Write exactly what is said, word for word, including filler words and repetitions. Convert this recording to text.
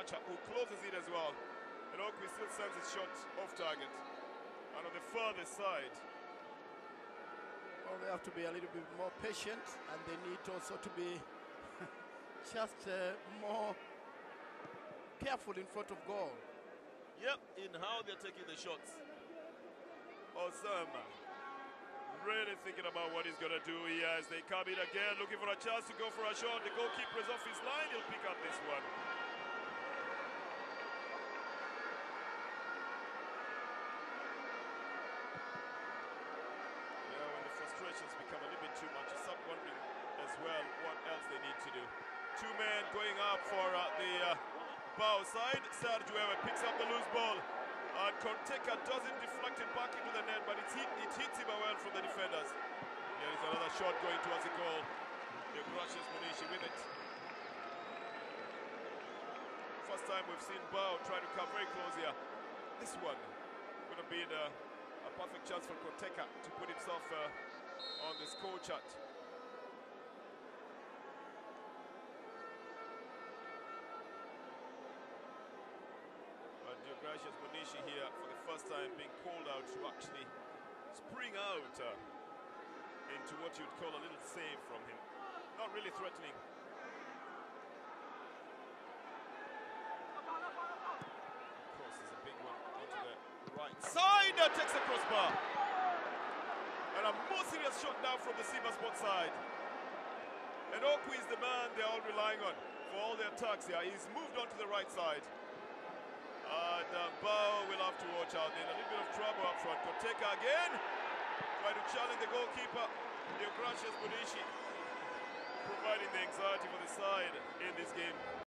Chacha, who closes it as well. And Okwi still sends his shot off target. And on the furthest side. Well, they have to be a little bit more patient, and they need also to be just uh, more careful in front of goal. Yep, in how they're taking the shots. Osama really thinking about what he's going to do here as they come in again, looking for a chance to go for a shot. The goalkeeper is off his line, he'll pick up this one. Yeah, when the frustrations become a little bit too much, you start wondering as well what else they need to do. Two men going up for uh, the uh, bow side. Sergio Ewe picks up the loose ball. And Korteka doesn't deflect it back into the net, but it, hit, it hits him well from the defenders. Here is another shot going towards the goal. The Gracious Munishi with it. First time we've seen Bao try to come very close here. This one would have been a, a perfect chance for Korteka to put himself uh, on the score chart. Deogracius Munishi here for the first time being called out to actually spring out uh, into what you'd call a little save from him. Not really threatening. Of course, there's a big one onto the right side. That takes the crossbar. And a more serious shot now from the Simba Sport side. And Okwi is the man they're all relying on for all their attacks here. He's moved on to the right side. And uh, Bao will have to watch out. In a little bit of trouble up front. Korteka again, trying to challenge the goalkeeper. Deogracius Munishi providing the anxiety for the side in this game.